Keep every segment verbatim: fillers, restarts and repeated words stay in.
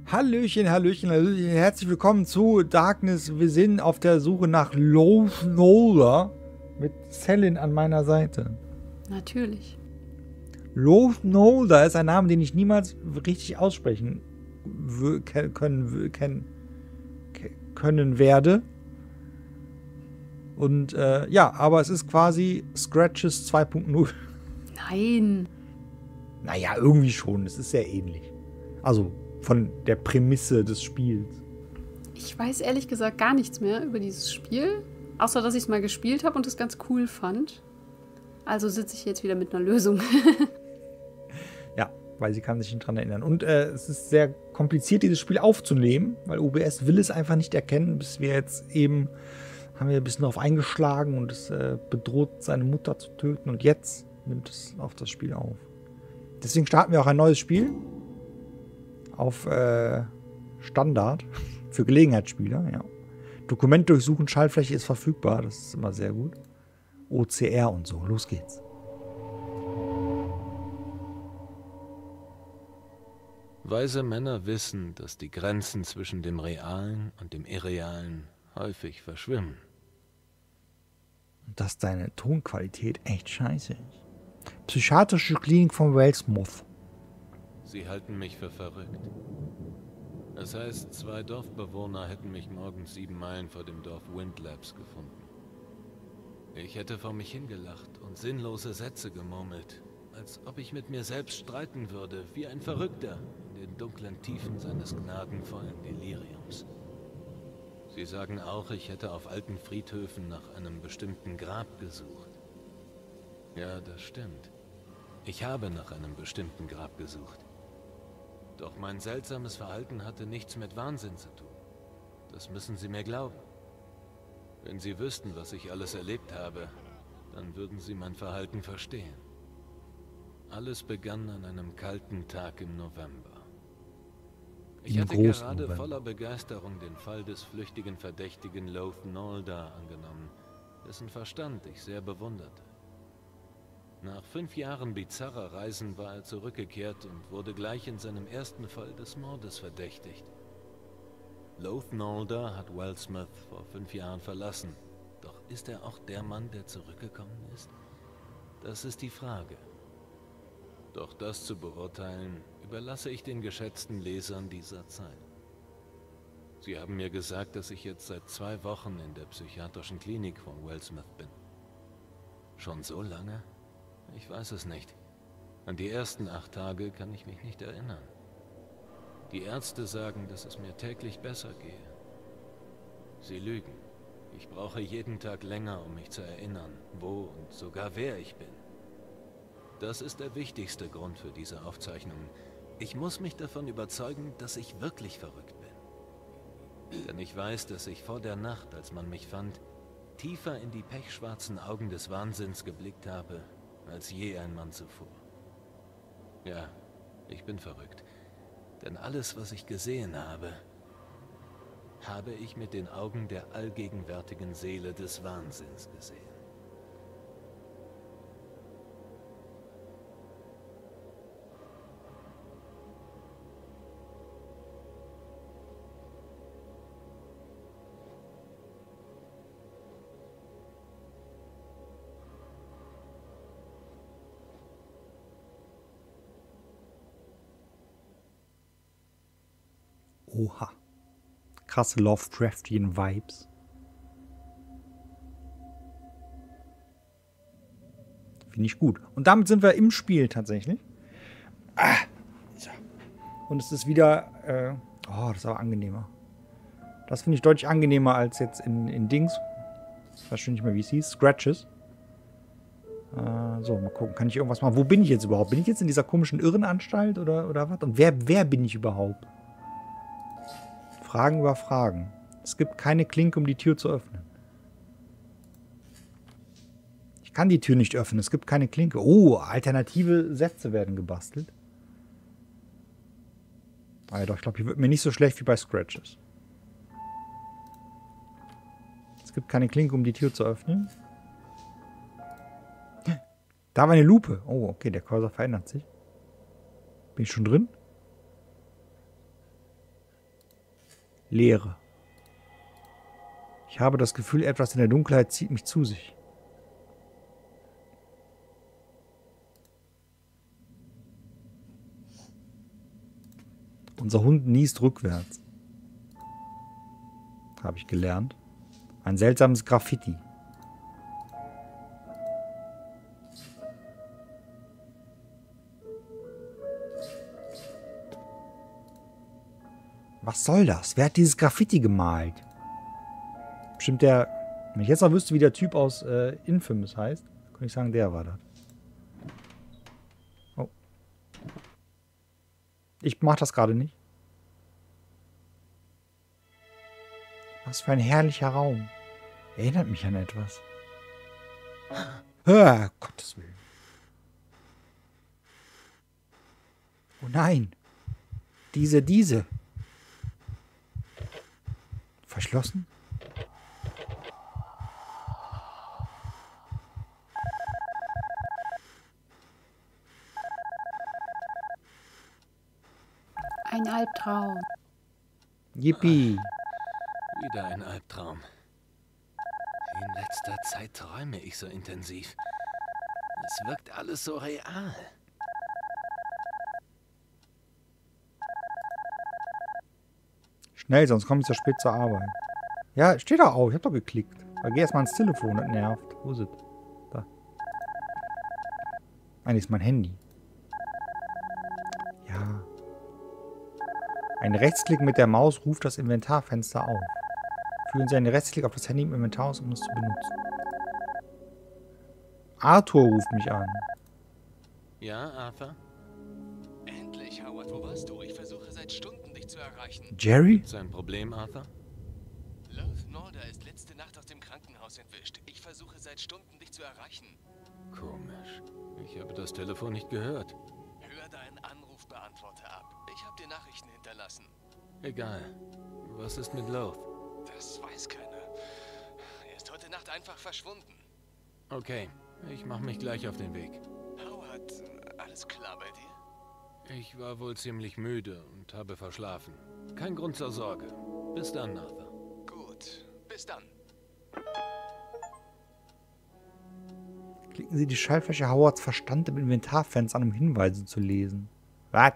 Hallöchen, Hallöchen, Hallöchen, herzlich willkommen zu Darkness. Wir sind auf der Suche nach Loth Nolder mit Selin an meiner Seite. Natürlich. Loth Nolder ist ein Name, den ich niemals richtig aussprechen können, können, können werde. Und äh, ja, aber es ist quasi Scratches zwei punkt null. Nein. Naja, irgendwie schon. Es ist sehr ähnlich. Also von der Prämisse des Spiels. Ich weiß ehrlich gesagt gar nichts mehr über dieses Spiel, außer dass ich es mal gespielt habe und es ganz cool fand. Also sitze ich jetzt wieder mit einer Lösung. Ja, weil sie kann sich nicht dran erinnern. Und äh, es ist sehr kompliziert, dieses Spiel aufzunehmen, weil O B S will es einfach nicht erkennen, bis wir jetzt eben, haben wir ein bisschen darauf eingeschlagen und es äh, bedroht, seine Mutter zu töten. Und jetzt nimmt es auf das Spiel auf. Deswegen starten wir auch ein neues Spiel. Auf äh, Standard für Gelegenheitsspieler, ja. Dokument durchsuchen, Schaltfläche ist verfügbar, das ist immer sehr gut. O C R und so, los geht's. Weise Männer wissen, dass die Grenzen zwischen dem Realen und dem Irrealen häufig verschwimmen. Und dass deine Tonqualität echt scheiße ist. Psychiatrische Klinik von Wellsmouth. Sie halten mich für verrückt. Das heißt, zwei Dorfbewohner hätten mich morgens sieben Meilen vor dem Dorf Windlabs gefunden. Ich hätte vor mich hingelacht und sinnlose Sätze gemurmelt, als ob ich mit mir selbst streiten würde, wie ein Verrückter in den dunklen Tiefen seines gnadenvollen Deliriums. Sie sagen auch, ich hätte auf alten Friedhöfen nach einem bestimmten Grab gesucht. Ja, das stimmt. Ich habe nach einem bestimmten Grab gesucht. Doch mein seltsames Verhalten hatte nichts mit Wahnsinn zu tun. Das müssen Sie mir glauben. Wenn Sie wüssten, was ich alles erlebt habe, dann würden Sie mein Verhalten verstehen. Alles begann an einem kalten Tag im November. Ich hatte gerade November. voller Begeisterung den Fall des flüchtigen Verdächtigen Loth Nolder angenommen, dessen Verstand ich sehr bewunderte. Nach fünf Jahren bizarrer Reisen war er zurückgekehrt und wurde gleich in seinem ersten Fall des Mordes verdächtigt. Loth Nolder hat Wellsmouth vor fünf Jahren verlassen. Doch ist er auch der Mann, der zurückgekommen ist? Das ist die Frage. Doch das zu beurteilen, überlasse ich den geschätzten Lesern dieser Zeit. Sie haben mir gesagt, dass ich jetzt seit zwei Wochen in der psychiatrischen Klinik von Wellsmouth bin. Schon so lange? Ich weiß es nicht. An die ersten acht Tage kann ich mich nicht erinnern. Die Ärzte sagen, dass es mir täglich besser gehe. Sie lügen. Ich brauche jeden Tag länger, um mich zu erinnern, wo und sogar wer ich bin. Das ist der wichtigste Grund für diese Aufzeichnungen. Ich muss mich davon überzeugen, dass ich wirklich verrückt bin. Denn ich weiß, dass ich vor der Nacht, als man mich fand, tiefer in die pechschwarzen Augen des Wahnsinns geblickt habe, als je ein Mann zuvor. Ja, ich bin verrückt. Denn alles, was ich gesehen habe, habe ich mit den Augen der allgegenwärtigen Seele des Wahnsinns gesehen. Oha. Krasse Lovecraftian Vibes. Finde ich gut. Und damit sind wir im Spiel tatsächlich. Ah, so. Und es ist wieder. Äh, oh, das ist aber angenehmer. Das finde ich deutlich angenehmer als jetzt in, in Dings. Ich weiß schon nicht mehr, wie es hieß. Scratches. Äh, so, mal gucken. Kann ich irgendwas machen? Wo bin ich jetzt überhaupt? Bin ich jetzt in dieser komischen Irrenanstalt oder, oder was? Und wer, wer bin ich überhaupt? Fragen über Fragen. Es gibt keine Klinke, um die Tür zu öffnen. Ich kann die Tür nicht öffnen. Es gibt keine Klinke. Oh, alternative Sätze werden gebastelt. Ah ja, doch, ich glaube, hier wird mir nicht so schlecht wie bei Scratches. Es gibt keine Klinke, um die Tür zu öffnen. Da war eine Lupe. Oh, okay, der Cursor verändert sich. Bin ich schon drin? Leere. Ich habe das Gefühl, etwas in der Dunkelheit zieht mich zu sich. Unser Hund niest rückwärts. Habe ich gelernt. Ein seltsames Graffiti. Was soll das? Wer hat dieses Graffiti gemalt? Bestimmt der... Wenn ich jetzt noch wüsste, wie der Typ aus äh, Infamous heißt, könnte ich sagen, der war das. Oh. Ich mach das gerade nicht. Was für ein herrlicher Raum. Erinnert mich an etwas. Ah, Gottes Willen. Oh nein. Diese, diese. Verschlossen? Ein Albtraum. Yippie. Wieder ein Albtraum. In letzter Zeit träume ich so intensiv. Es wirkt alles so real. Schnell, sonst komme ich zu spät zur Arbeit. Ja, steht doch auf. Ich hab doch geklickt. Aber geh erstmal ans Telefon, das nervt. Wo ist es? Da. Eigentlich ist mein Handy. Ja. Ein Rechtsklick mit der Maus ruft das Inventarfenster auf. Führen Sie einen Rechtsklick auf das Handy im Inventar aus, um es zu benutzen. Arthur ruft mich an. Ja, Arthur? Endlich, Howard, wo warst du? Ich versuche seit Stunden, dich zu erreichen. Jerry? Ist ein Problem, Arthur? Love Norder ist letzte Nacht aus dem Krankenhaus entwischt. Ich versuche seit Stunden, dich zu erreichen. Komisch. Ich habe das Telefon nicht gehört. Hör deinen Anrufbeantworter ab. Ich habe dir Nachrichten hinterlassen. Egal. Was ist mit Loth? Das weiß keiner. Er ist heute Nacht einfach verschwunden. Okay, ich mache mich gleich auf den Weg. Howard, alles klar bei dir? Ich war wohl ziemlich müde und habe verschlafen. Kein Grund zur Sorge. Bis dann, Arthur. Gut, bis dann. Klicken Sie die Schaltfläche Howards Verstand im Inventarfenster an, um Hinweise zu lesen. Was?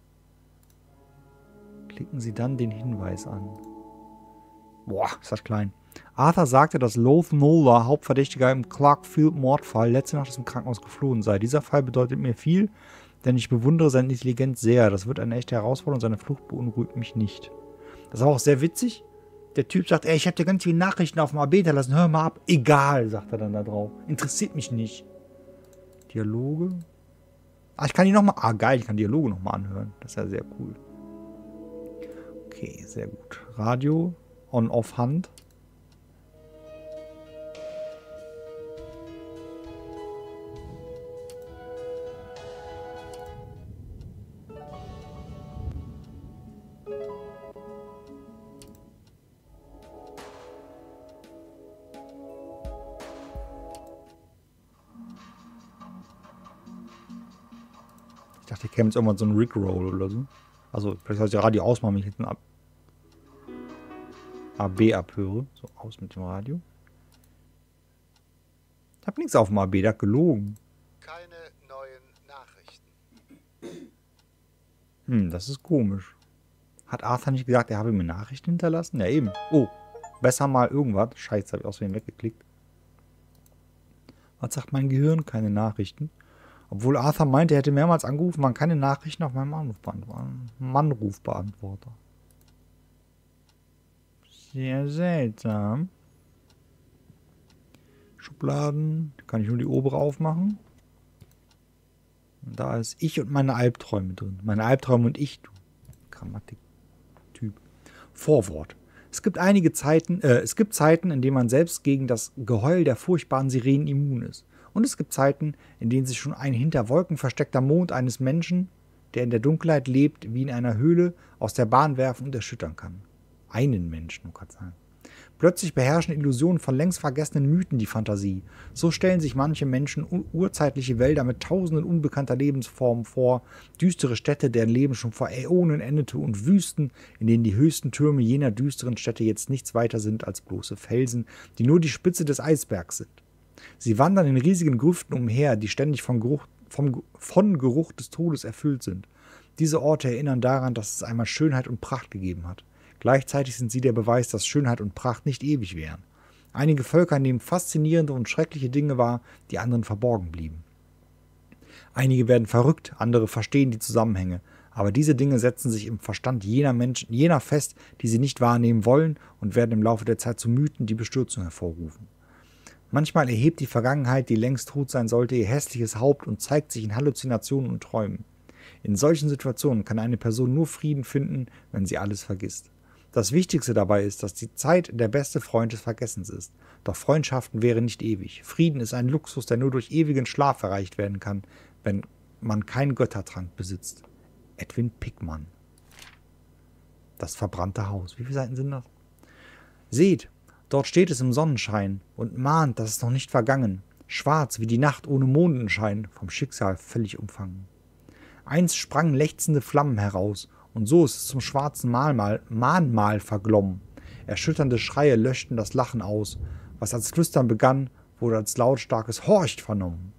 Klicken Sie dann den Hinweis an. Boah, ist das klein. Arthur sagte, dass Loth Norder, Hauptverdächtiger im Clarkfield-Mordfall, letzte Nacht aus dem Krankenhaus geflohen sei. Dieser Fall bedeutet mir viel, denn ich bewundere seine Intelligenz sehr. Das wird eine echte Herausforderung und seine Flucht beunruhigt mich nicht. Das ist auch sehr witzig. Der Typ sagt, ey, ich habe dir ganz viele Nachrichten auf dem A B hinterlassen, hör mal ab. Egal, sagt er dann da drauf. Interessiert mich nicht. Dialoge. Ah, ich kann die nochmal... Ah, geil, ich kann Dialoge nochmal anhören. Das ist ja sehr cool. Okay, sehr gut. Radio, On-Off-Hand. Ich dachte, ich käme jetzt irgendwann so ein Rickroll oder so. Also, vielleicht soll ich das Radio ausmachen, wenn ich jetzt ein A B abhöre. So, aus mit dem Radio. Ich hab nichts auf dem A B, der hat gelogen. Keine neuen Nachrichten. Hm, das ist komisch. Hat Arthur nicht gesagt, er habe mir Nachrichten hinterlassen? Ja, eben. Oh, besser mal irgendwas. Scheiße, habe ich aus Versehen weggeklickt. Was sagt mein Gehirn? Keine Nachrichten. Obwohl Arthur meinte, er hätte mehrmals angerufen, man keine Nachrichten auf meinem Anrufbeantworter. Anrufbeantworter. Sehr seltsam. Schubladen. Da kann ich nur die obere aufmachen. Und da ist ich und meine Albträume drin. Meine Albträume und ich, du. Grammatik-Typ. Vorwort. Es gibt einige Zeiten, äh, es gibt Zeiten, in denen man selbst gegen das Geheul der furchtbaren Sirenen immun ist. Und es gibt Zeiten, in denen sich schon ein hinter Wolken versteckter Mond eines Menschen, der in der Dunkelheit lebt, wie in einer Höhle, aus der Bahn werfen und erschüttern kann. Einen Menschen, du kannst sagen. Plötzlich beherrschen Illusionen von längst vergessenen Mythen die Fantasie. So stellen sich manche Menschen urzeitliche Wälder mit tausenden unbekannter Lebensformen vor, düstere Städte, deren Leben schon vor Äonen endete, und Wüsten, in denen die höchsten Türme jener düsteren Städte jetzt nichts weiter sind als bloße Felsen, die nur die Spitze des Eisbergs sind. Sie wandern in riesigen Grüften umher, die ständig vom Geruch, vom, von Geruch des Todes erfüllt sind. Diese Orte erinnern daran, dass es einmal Schönheit und Pracht gegeben hat. Gleichzeitig sind sie der Beweis, dass Schönheit und Pracht nicht ewig wären. Einige Völker nehmen faszinierende und schreckliche Dinge wahr, die anderen verborgen blieben. Einige werden verrückt, andere verstehen die Zusammenhänge, aber diese Dinge setzen sich im Verstand jener Menschen, jener fest, die sie nicht wahrnehmen wollen, und werden im Laufe der Zeit zu Mythen, die Bestürzung hervorrufen. Manchmal erhebt die Vergangenheit, die längst tot sein sollte, ihr hässliches Haupt und zeigt sich in Halluzinationen und Träumen. In solchen Situationen kann eine Person nur Frieden finden, wenn sie alles vergisst. Das Wichtigste dabei ist, dass die Zeit der beste Freund des Vergessens ist. Doch Freundschaften wären nicht ewig. Frieden ist ein Luxus, der nur durch ewigen Schlaf erreicht werden kann, wenn man keinen Göttertrank besitzt. Edwin Pickman. Das verbrannte Haus. Wie viele Seiten sind das? Seht, dort steht es im Sonnenschein und mahnt, dass es noch nicht vergangen. Schwarz wie die Nacht ohne Mondenschein, vom Schicksal völlig umfangen. Einst sprangen lechzende Flammen heraus, und so ist es zum schwarzen Mahnmal, Mahnmal verglommen. Erschütternde Schreie löschten das Lachen aus. Was als Flüstern begann, wurde als lautstarkes Horcht vernommen.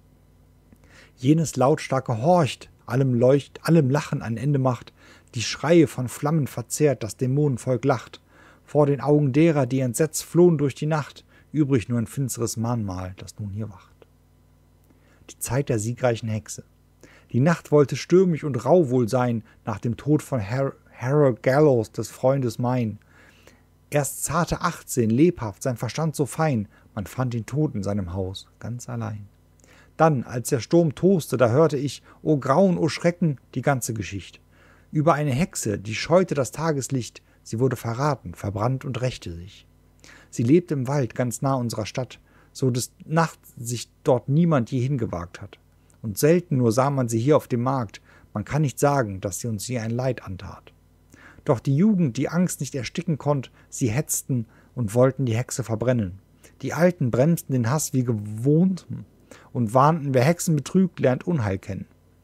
Jenes lautstarke Horcht allem Leucht, allem Lachen ein Ende macht, die Schreie von Flammen verzehrt, das Dämonenvolk lacht. Vor den Augen derer, die entsetzt flohen durch die Nacht, übrig nur ein finsteres Mahnmal, das nun hier wacht. Die Zeit der siegreichen Hexe. Die Nacht wollte stürmisch und rau wohl sein, nach dem Tod von Har Harold Gallows, des Freundes mein. Erst zarte achtzehn, lebhaft, sein Verstand so fein, man fand ihn tot in seinem Haus, ganz allein. Dann, als der Sturm toste, da hörte ich, o Grauen, o Schrecken, die ganze Geschichte. Über eine Hexe, die scheute das Tageslicht, sie wurde verraten, verbrannt und rächte sich. Sie lebte im Wald, ganz nah unserer Stadt, so des Nachts sich dort niemand je hingewagt hat. Und selten nur sah man sie hier auf dem Markt, man kann nicht sagen, dass sie uns je ein Leid antat. Doch die Jugend, die Angst nicht ersticken konnt, sie hetzten und wollten die Hexe verbrennen. Die Alten bremsten den Hass wie gewohnt und warnten, wer Hexen betrügt, lernt Unheil kennen.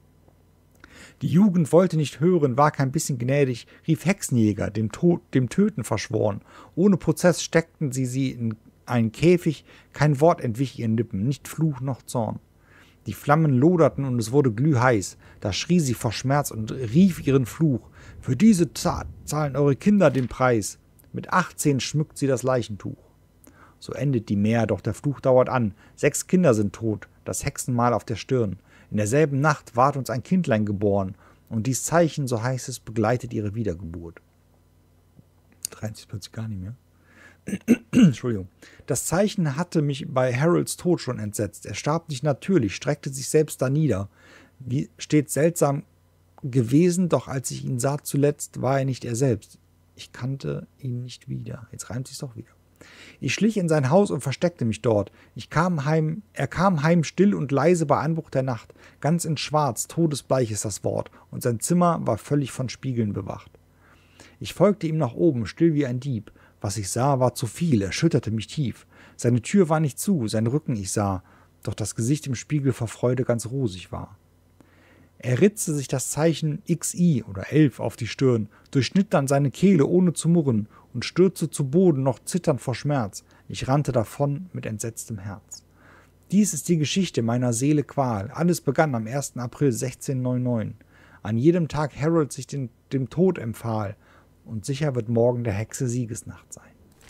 Die Jugend wollte nicht hören, war kein bisschen gnädig, rief Hexenjäger, dem, Tod, dem Töten verschworen. Ohne Prozess steckten sie sie in einen Käfig, kein Wort entwich ihren Lippen, nicht Fluch noch Zorn. Die Flammen loderten und es wurde glühheiß. Da schrie sie vor Schmerz und rief ihren Fluch. Für diese Tat zahlen eure Kinder den Preis. Mit achtzehn schmückt sie das Leichentuch. So endet die Mär, doch der Fluch dauert an. Sechs Kinder sind tot, das Hexenmal auf der Stirn. In derselben Nacht ward uns ein Kindlein geboren. Und dies Zeichen, so heißt es, begleitet ihre Wiedergeburt. dreißig ist plötzlich gar nicht mehr. Entschuldigung. Das Zeichen hatte mich bei Harolds Tod schon entsetzt. Er starb nicht natürlich, streckte sich selbst da nieder. Wie stets seltsam gewesen, doch als ich ihn sah zuletzt, war er nicht er selbst. Ich kannte ihn nicht wieder. Jetzt reimt sich's doch wieder. Ich schlich in sein Haus und versteckte mich dort. Ich kam heim, er kam heim still und leise bei Anbruch der Nacht. Ganz in Schwarz, todesbleich ist das Wort, und sein Zimmer war völlig von Spiegeln bewacht. Ich folgte ihm nach oben, still wie ein Dieb. Was ich sah, war zu viel, erschütterte mich tief. Seine Tür war nicht zu, sein Rücken ich sah, doch das Gesicht im Spiegel vor Freude ganz rosig war. Er ritzte sich das Zeichen X I oder elf auf die Stirn, durchschnitt dann seine Kehle ohne zu murren und stürzte zu Boden, noch zitternd vor Schmerz. Ich rannte davon mit entsetztem Herz. Dies ist die Geschichte meiner Seele Qual. Alles begann am ersten April sechzehnhundertneunundneunzig. An jedem Tag Harold sich den, dem Tod empfahl, und sicher wird morgen der Hexe Siegesnacht sein.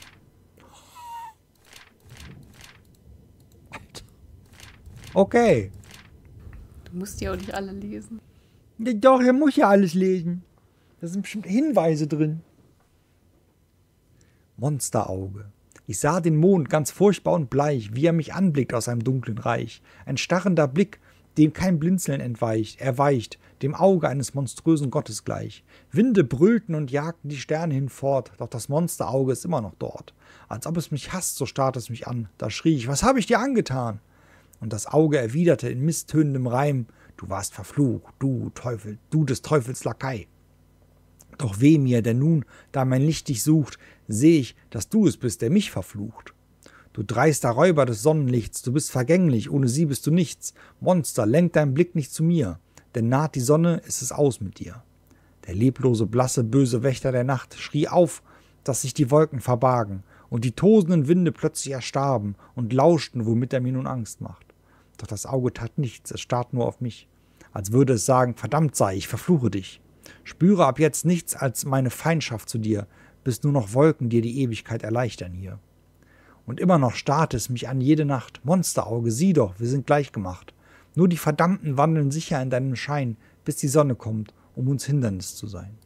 Alter. Okay. Du musst die auch nicht alle lesen. Ja, doch, er muss ja alles lesen. Da sind bestimmt Hinweise drin. Monsterauge. Ich sah den Mond ganz furchtbar und bleich, wie er mich anblickt aus einem dunklen Reich. Ein starrender Blick, dem kein Blinzeln entweicht, erweicht, dem Auge eines monströsen Gottes gleich. Winde brüllten und jagten die Sterne hinfort, doch das Monsterauge ist immer noch dort. Als ob es mich hasst, so starrt es mich an. Da schrie ich, was habe ich dir angetan? Und das Auge erwiderte in misstönendem Reim, du warst verflucht, du Teufel, du des Teufels Lakai. Doch weh mir, denn nun, da mein Licht dich sucht, seh ich, dass du es bist, der mich verflucht. Du dreister Räuber des Sonnenlichts, du bist vergänglich, ohne sie bist du nichts. Monster, lenk deinen Blick nicht zu mir, denn naht die Sonne, ist es aus mit dir. Der leblose, blasse, böse Wächter der Nacht schrie auf, dass sich die Wolken verbargen und die tosenden Winde plötzlich erstarben und lauschten, womit er mir nun Angst macht. Doch das Auge tat nichts, es starrt nur auf mich, als würde es sagen, verdammt sei, ich verfluche dich. Spüre ab jetzt nichts als meine Feindschaft zu dir, bis nur noch Wolken dir die Ewigkeit erleichtern hier. Und immer noch starrt es mich an jede Nacht. Monsterauge, sieh doch, wir sind gleich gemacht. Nur die Verdammten wandeln sicher in deinem Schein, bis die Sonne kommt, um uns Hindernis zu sein.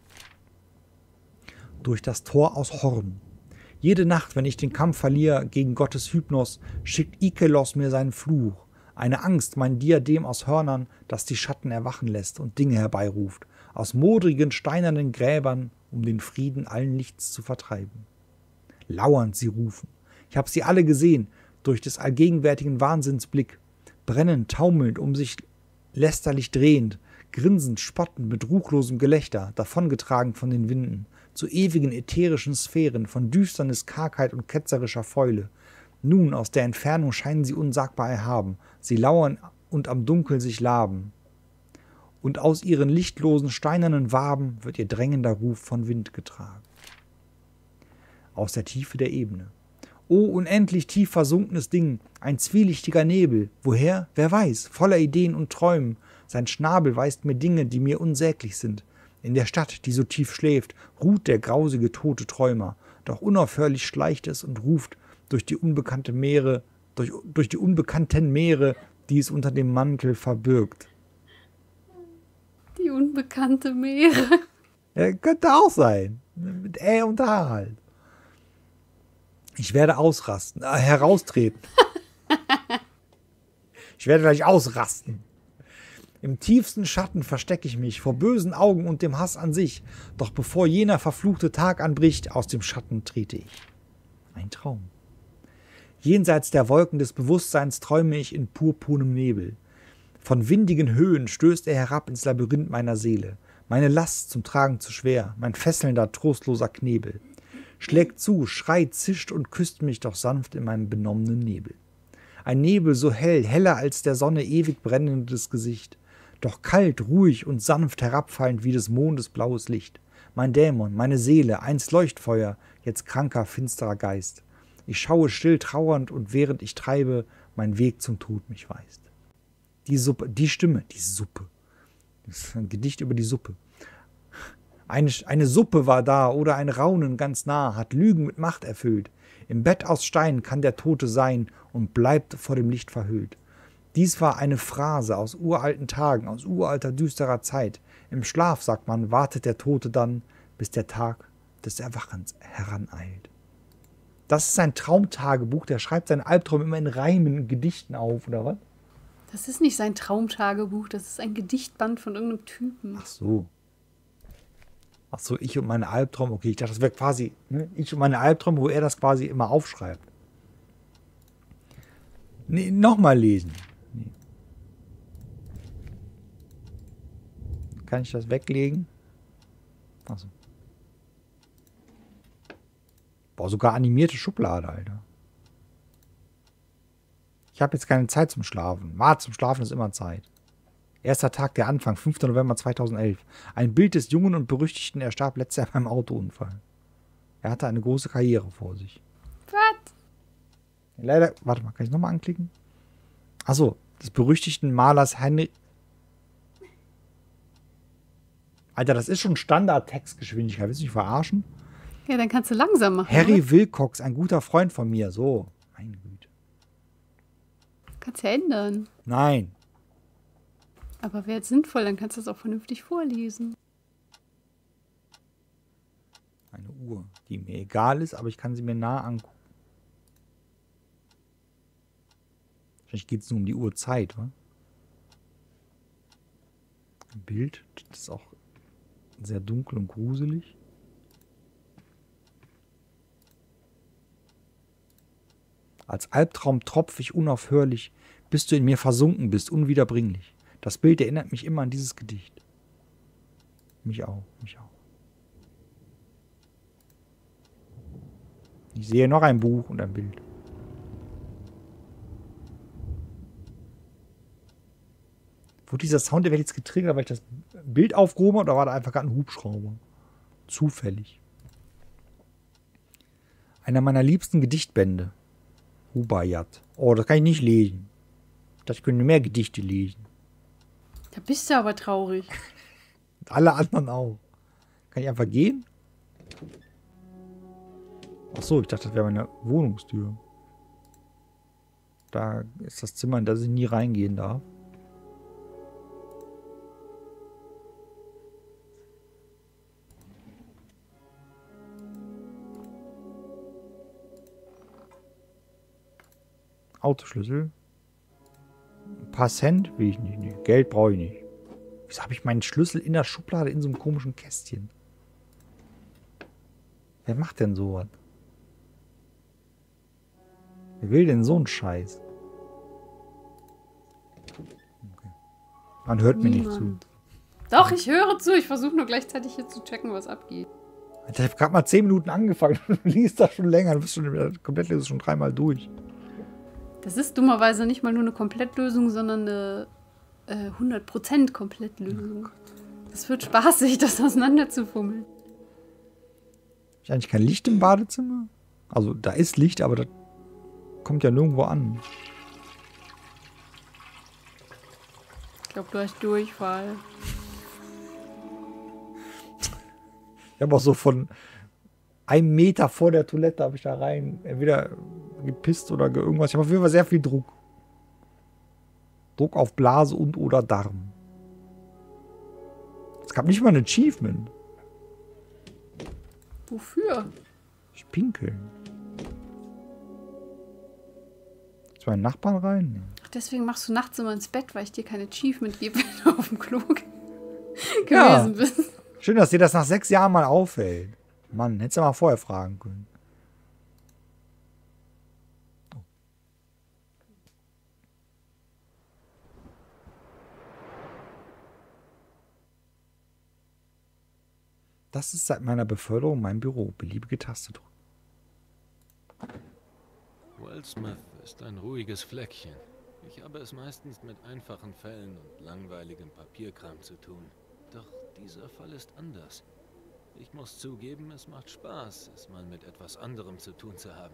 Durch das Tor aus Horn. Jede Nacht, wenn ich den Kampf verliere gegen Gottes Hypnos, schickt Ikelos mir seinen Fluch. Eine Angst, mein Diadem aus Hörnern, das die Schatten erwachen lässt und Dinge herbeiruft. Aus modrigen, steinernen Gräbern, um den Frieden allen Lichts zu vertreiben. Lauernd sie rufen. Ich hab sie alle gesehen, durch des allgegenwärtigen Wahnsinns Blick. Brennend, taumelnd, um sich lästerlich drehend, grinsend, spottend, mit ruchlosem Gelächter, davongetragen von den Winden, zu ewigen ätherischen Sphären, von Düsternis, Kargheit und ketzerischer Fäule. Nun, aus der Entfernung scheinen sie unsagbar erhaben, sie lauern und am Dunkel sich laben. Und aus ihren lichtlosen, steinernen Waben wird ihr drängender Ruf von Wind getragen. Aus der Tiefe der Ebene. O unendlich tief versunkenes Ding, ein zwielichtiger Nebel, woher, wer weiß, voller Ideen und Träumen, sein Schnabel weist mir Dinge, die mir unsäglich sind. In der Stadt, die so tief schläft, ruht der grausige tote Träumer, doch unaufhörlich schleicht es und ruft durch die unbekannte Meere, durch, durch die unbekannten Meere, die es unter dem Mantel verbirgt. Die unbekannte Meere. Ja, könnte auch sein. Mit Ä und H halt. Ich werde ausrasten, äh, heraustreten. Ich werde gleich ausrasten. Im tiefsten Schatten verstecke ich mich, vor bösen Augen und dem Hass an sich. Doch bevor jener verfluchte Tag anbricht, aus dem Schatten trete ich. Ein Traum. Jenseits der Wolken des Bewusstseins träume ich in purpurnem Nebel. Von windigen Höhen stößt er herab ins Labyrinth meiner Seele. Meine Last zum Tragen zu schwer, mein fesselnder, trostloser Knebel. Schlägt zu, schreit, zischt und küsst mich doch sanft in meinem benommenen Nebel. Ein Nebel so hell, heller als der Sonne ewig brennendes Gesicht, doch kalt, ruhig und sanft herabfallend wie des Mondes blaues Licht. Mein Dämon, meine Seele, einst Leuchtfeuer, jetzt kranker, finsterer Geist. Ich schaue still trauernd und während ich treibe, mein Weg zum Tod mich weist. Die Suppe, die Stimme, die Suppe. Das ist ein Gedicht über die Suppe. Eine, eine Suppe war da oder ein Raunen ganz nah, hat Lügen mit Macht erfüllt. Im Bett aus Stein kann der Tote sein und bleibt vor dem Licht verhüllt. Dies war eine Phrase aus uralten Tagen, aus uralter düsterer Zeit. Im Schlaf, sagt man, wartet der Tote dann, bis der Tag des Erwachens heraneilt. Das ist sein Traumtagebuch, der schreibt seinen Albtraum immer in Reimen, in Gedichten auf, oder was? Das ist nicht sein Traumtagebuch, das ist ein Gedichtband von irgendeinem Typen. Ach so. Ach so, ich und meine Albträume. Okay, ich dachte, das wäre quasi, ne, ich und meine Albträume, wo er das quasi immer aufschreibt. Nee, nochmal lesen. Nee. Kann ich das weglegen? Ach so. Boah, sogar animierte Schublade, Alter. Ich habe jetzt keine Zeit zum Schlafen. War zum Schlafen ist immer Zeit. Erster Tag, der Anfang, fünfter November zweitausendelf. Ein Bild des Jungen und Berüchtigten, er starb letztes Jahr beim Autounfall. Er hatte eine große Karriere vor sich. Was? Leider, warte mal, kann ich nochmal anklicken? Achso, des berüchtigten Malers Henry. Alter, das ist schon Standard-Textgeschwindigkeit. Willst du mich verarschen? Ja, dann kannst du langsam machen. Harry oder? Wilcox, ein guter Freund von mir. So, meine Güte. Kannst ja ändern. Nein. Aber wäre jetzt sinnvoll, dann kannst du das auch vernünftig vorlesen. Eine Uhr, die mir egal ist, aber ich kann sie mir nah angucken. Vielleicht geht es nur um die Uhrzeit, wa? Ein Bild, das ist auch sehr dunkel und gruselig. Als Albtraum tropf ich unaufhörlich, bis du in mir versunken bist, unwiederbringlich. Das Bild erinnert mich immer an dieses Gedicht. Mich auch, mich auch. Ich sehe noch ein Buch und ein Bild. Wurde dieser Soundeffekt jetzt getriggert, weil ich das Bild aufgehoben habe, oder war da einfach gerade ein Hubschrauber? Zufällig. Einer meiner liebsten Gedichtbände. Rubaiyat. Oh, das kann ich nicht lesen. Ich dachte, ich könnte mehr Gedichte lesen. Da bist du aber traurig. Und alle anderen auch. Kann ich einfach gehen? Ach so, ich dachte, das wäre meine Wohnungstür. Da ist das Zimmer, in das ich nie reingehen darf. Autoschlüssel. Ein paar Cent will ich nicht. Nee. Geld brauche ich nicht. Wieso habe ich meinen Schlüssel in der Schublade in so einem komischen Kästchen? Wer macht denn sowas? Wer will denn so einen Scheiß? Okay. Man hört mir nicht zu. Doch, ich höre zu. Ich versuche nur gleichzeitig hier zu checken, was abgeht. Ich habe gerade mal zehn Minuten angefangen. Du liest das schon länger. Du bist schon komplett ist schon dreimal durch. Das ist dummerweise nicht mal nur eine Komplettlösung, sondern eine äh, hundert Prozent Komplettlösung. Das wird spaßig, das auseinanderzufummeln. Ist eigentlich kein Licht im Badezimmer? Also, da ist Licht, aber das kommt ja nirgendwo an. Ich glaube, du hast Durchfall. Ich habe auch so von einem Meter vor der Toilette habe ich da rein entweder gepisst oder ge irgendwas. Ich habe auf jeden Fall sehr viel Druck. Druck auf Blase und oder Darm. Es gab nicht mal ein Achievement. Wofür? Ich pinkel. Zu meinen Nachbarn rein? Nee. Ach, deswegen machst du nachts immer ins Bett, weil ich dir kein Achievement gebe, wenn du auf dem Klo gewesen Ja. bist. Schön, dass dir das nach sechs Jahren mal auffällt. Mann, hättest du mal vorher fragen können. Das ist seit meiner Beförderung mein Büro. Beliebige Taste drücken. Wellsmith ist ein ruhiges Fleckchen. Ich habe es meistens mit einfachen Fällen und langweiligem Papierkram zu tun. Doch dieser Fall ist anders. Ich muss zugeben, es macht Spaß, es mal mit etwas anderem zu tun zu haben.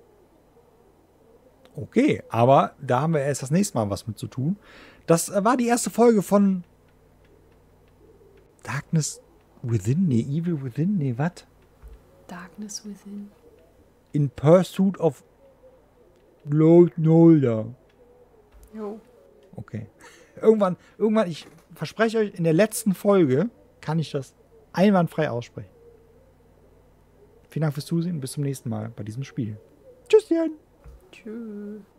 Okay, aber da haben wir erst das nächste Mal was mit zu tun. Das äh, war die erste Folge von Darkness Within, nee, Evil Within, nee, was? Darkness Within. In Pursuit of Lost Nolda. Jo. Okay. Irgendwann, irgendwann, ich verspreche euch, in der letzten Folge kann ich das einwandfrei aussprechen. Vielen Dank fürs Zusehen. Bis zum nächsten Mal bei diesem Spiel. Tschüsschen. Tschüss.